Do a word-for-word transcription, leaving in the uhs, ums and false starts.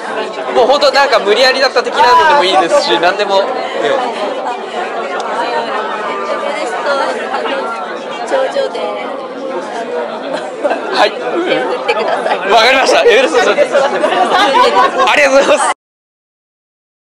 もう本当なんか無理やりだった的なのでもいいですし、何でも。 頂上ではい。 手を振ってください。 わかりました。エベレスト頂上です。ありがとうございます。